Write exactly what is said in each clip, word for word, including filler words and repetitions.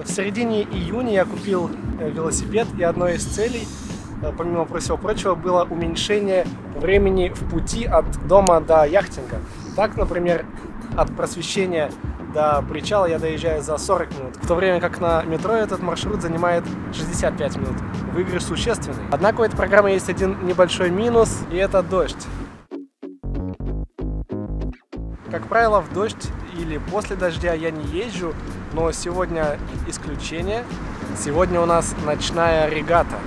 В середине июня я купил велосипед, и одной из целей, помимо всего прочего, было уменьшение времени в пути от дома до яхтинга. Так, например, от Просвещения до причала я доезжаю за сорок минут, в то время как на метро этот маршрут занимает шестьдесят пять минут. Выигрыш существенный. Однако у этой программы есть один небольшой минус, и это дождь. Как правило, в дождь или после дождя я не езжу, но сегодня исключение. Сегодня у нас ночная регата.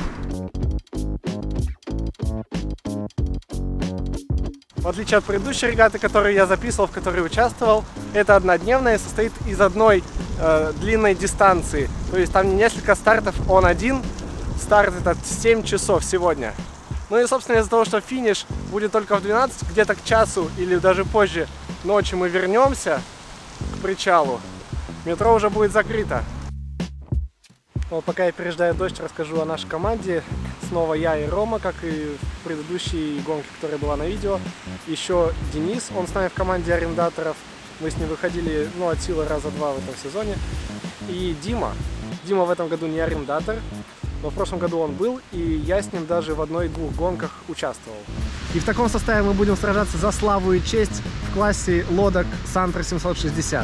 В отличие от предыдущей регаты, которую я записывал, в которой участвовал, это однодневная и состоит из одной э, длинной дистанции. То есть там несколько стартов, он один. Старт этот семь часов сегодня. Ну и, собственно, из-за того, что финиш будет только в двенадцать, где-то к часу или даже позже ночью мы вернемся к причалу, метро уже будет закрыто. Вот пока я пережидаю дождь, расскажу о нашей команде. Снова я и Рома, как и в предыдущей гонке, которая была на видео. Еще Денис, он с нами в команде арендаторов. Мы с ним выходили, ну, от силы раза два в этом сезоне. И Дима. Дима в этом году не арендатор, но в прошлом году он был, и я с ним даже в одной-двух гонках участвовал. И в таком составе мы будем сражаться за славу и честь в классе лодок Сантра семьсот шестьдесят.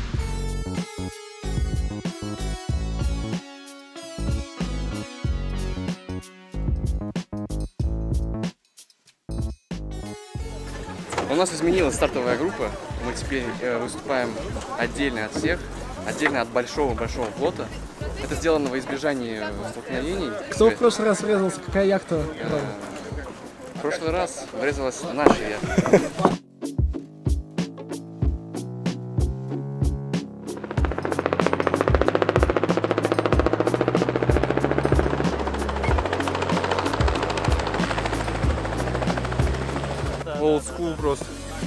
У нас изменилась стартовая группа, мы теперь э, выступаем отдельно от всех, отдельно от большого-большого флота. Это сделано во избежание столкновений. Кто в прошлый раз врезался? Какая яхта? Э, в прошлый раз врезалась наша яхта. Old school просто.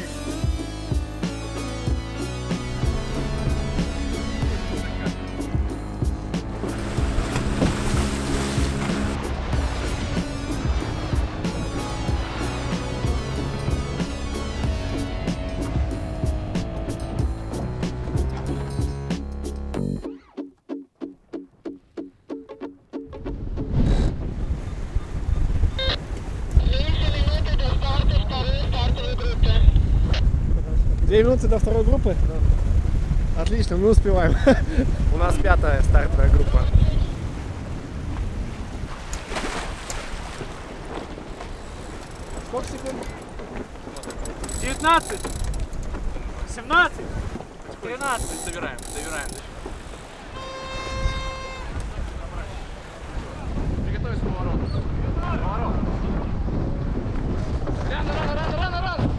Две минуты до второй группы? Да. Отлично, мы успеваем. У нас пятая стартовая группа. Сколько секунд? девятнадцать, семнадцать, тринадцать. Добираем, добираем. Приготовься к повороту. Поворот. Рано, рано, рано, рано, рано.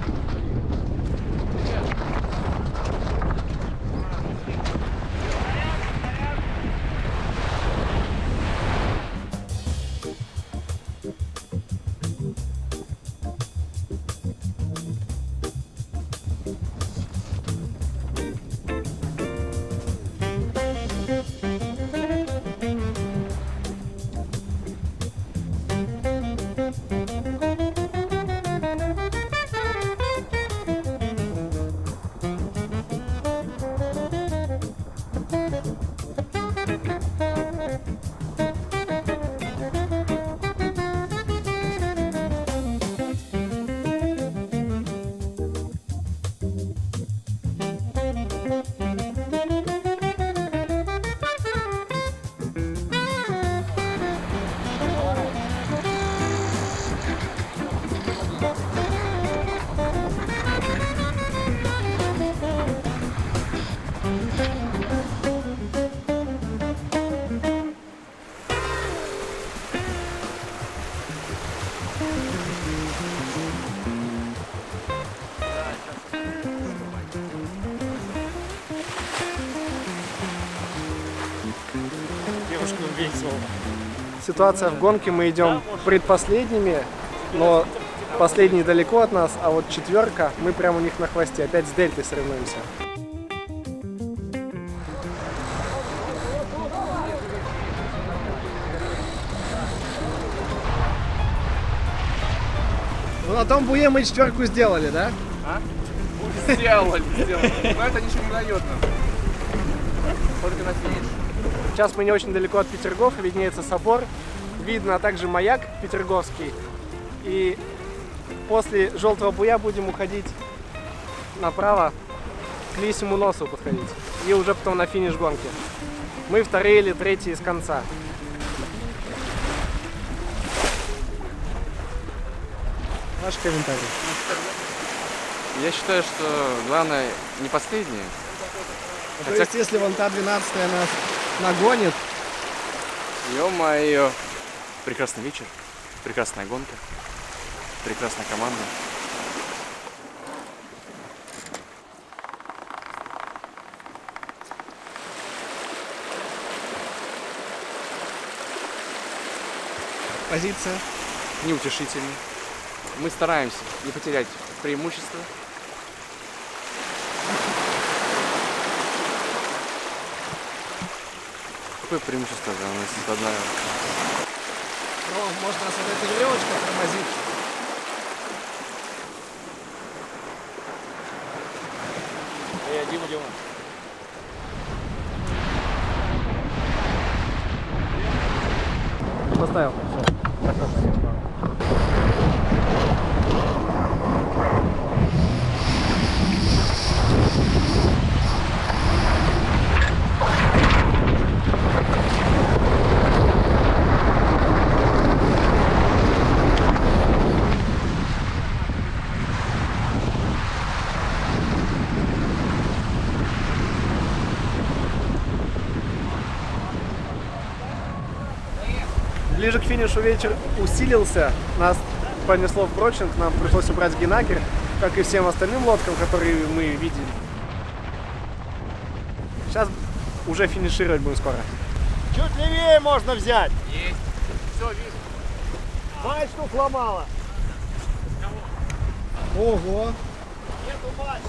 Ситуация в гонке, мы идем предпоследними, но последний далеко от нас, а вот четверка, мы прямо у них на хвосте, опять с дельтой соревнуемся. Ну, на том буе мы четверку сделали, да? А? Сделали, сделали. Но это ничего не дает нам. Только на финиш. Сейчас мы не очень далеко от Петергофа, виднеется собор, видно, а также маяк Петерговский. И после Желтого Буя будем уходить направо, к Лисьему носу подходить. И уже потом на финиш гонки. Мы вторые или третьи из конца. Ваш комментарий. Я считаю, что главное не последнее. Ну, Хотя... То есть, если вон та двенадцатая нас нагонит... Ё-моё! Прекрасный вечер, прекрасная гонка, прекрасная команда. Позиция. Неутешительный. Мы стараемся не потерять преимущество. Какое преимущество у нас тут одна? Ну, может, нас вот эта веревочка тормозит. Эй, Дима, Дима. Поставил. Ближе к финишу вечер усилился, нас понесло в Брочинг, нам пришлось убрать Генакер, как и всем остальным лодкам, которые мы видели. Сейчас уже финишировать будем скоро. Чуть левее можно взять. Есть. Все, вижу. Мачту сломала. Ого! Нету мачты.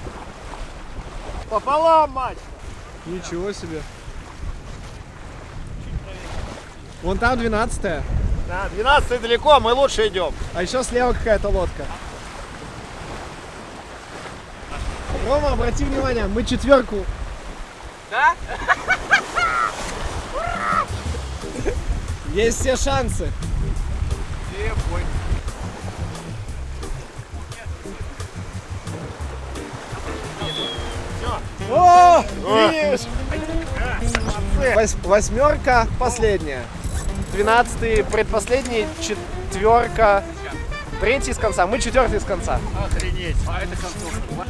Пополам мачта. Ничего себе! Вон там двенадцатая, Да, двенадцатый далеко, мы лучше идем. а еще слева какая-то лодка. Рома, обрати внимание, мы четверку. Да? Есть все шансы. Где бой? О, видишь? Вось- восьмерка последняя. Двенадцатый предпоследний, четверка, третий из конца. Мы четвертый из конца. Охренеть. А это концовка.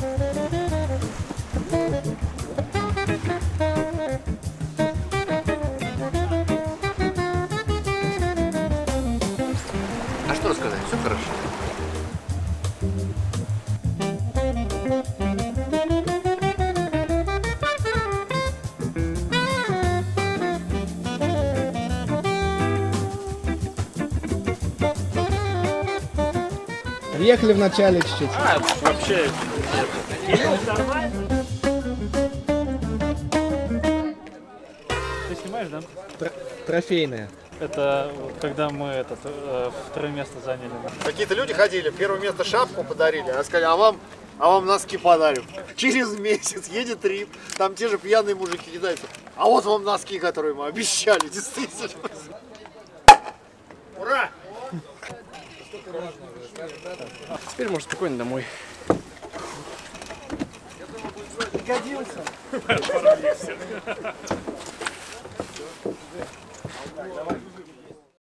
А что рассказать? Все хорошо. Въехали в начале чуть-чуть. А, вообще. Ты снимаешь, да? Тр- трофейная. Это вот когда мы этот, э, второе место заняли. Какие-то люди ходили, первое место шапку подарили, а сказали, а вам, а вам носки подарим. Через месяц едет трип, там те же пьяные мужики кидаются. А вот вам носки, которые мы обещали, действительно. Ура! Теперь можно спокойно домой. Годился.